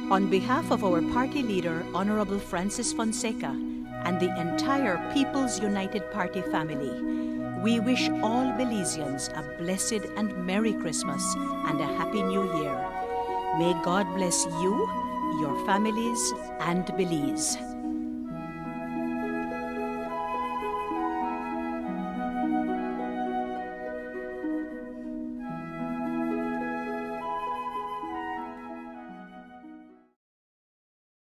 On behalf of our party leader, Honorable Francis Fonseca, and the entire People's United Party family, we wish all Belizeans a blessed and Merry Christmas and a Happy New Year. May God bless you, your families, and Belize.